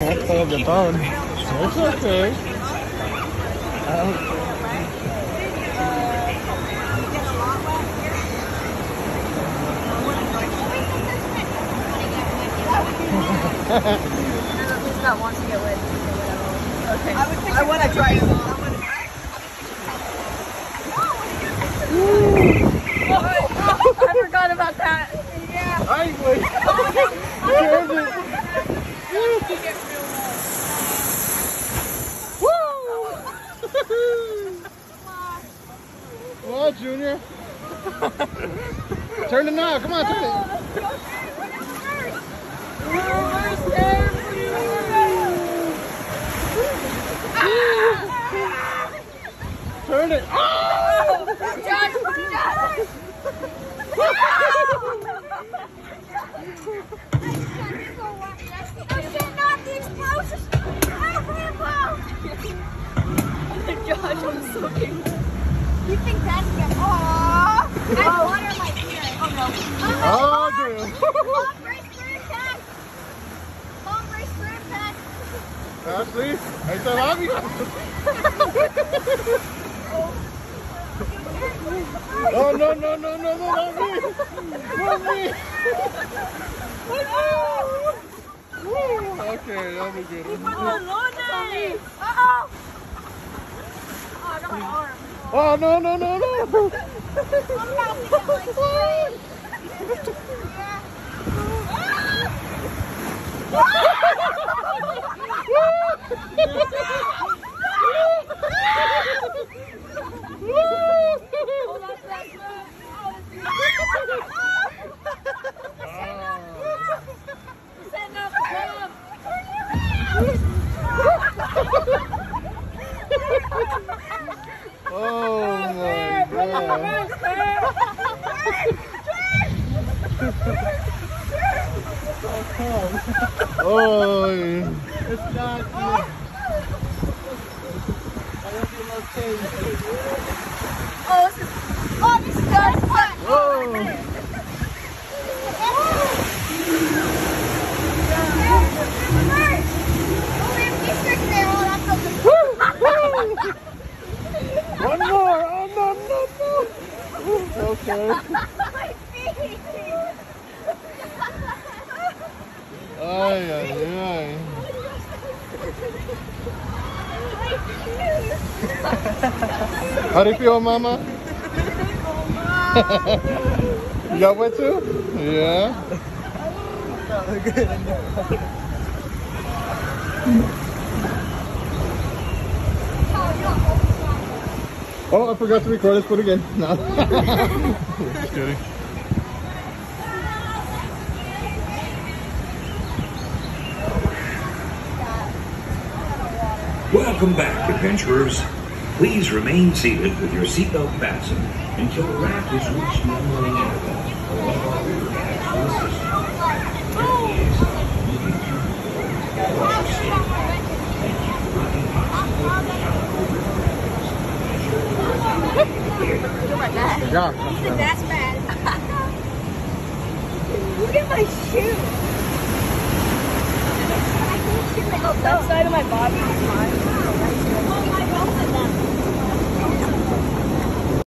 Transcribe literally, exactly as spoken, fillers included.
won't play up the phone. It's okay. Um, He's not wanting to get wet. Okay. I, would I want to try it. I forgot about that. Yeah. I wait. Where is it? Come on, Junior. Turn the knob. Come on, turn it. Turn it. Oh! Josh, put it down. Josh, I'm soaking. You think that's good? Aww. I have water in my ear. Oh no. Oh, damn. Mom, brace for impact. Mom, brace for impact. Ashley, ahí está Bobby. Oh, no, no, no, no, no, not me. Not me. Okay, that'll be good. Uh-oh. Oh, I got my arm. Oh, no, no, no, no. I'm not to get like straight. Oh my God. Oh, it's not. I don't feel okay. Oh, this is, oh, this is good. oh. One more. Oh, no, no, no. Okay. Ay, ay, ay. How do you feel, Mama? You got wet too? Yeah. Oh, I forgot to record. Let's put it again. No. Just kidding. Welcome back, adventurers. Please remain seated with your seatbelt fastened until the raft has reached the unloading interval. Or one of our river guides will assist you. Please, moving through the watch your step. Thank you for running Good job. That's bad. Look at my shoe. That side of my body is mine.